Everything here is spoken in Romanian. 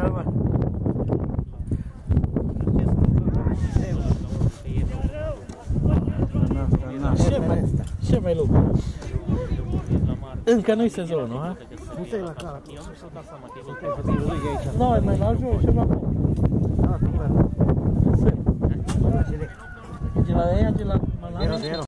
Seara, Ce mai lucru? Încă nu-i sezonul, ha? Nu stai la cara. Noi mai la jos și la bun. Da, super. De la ea, de la...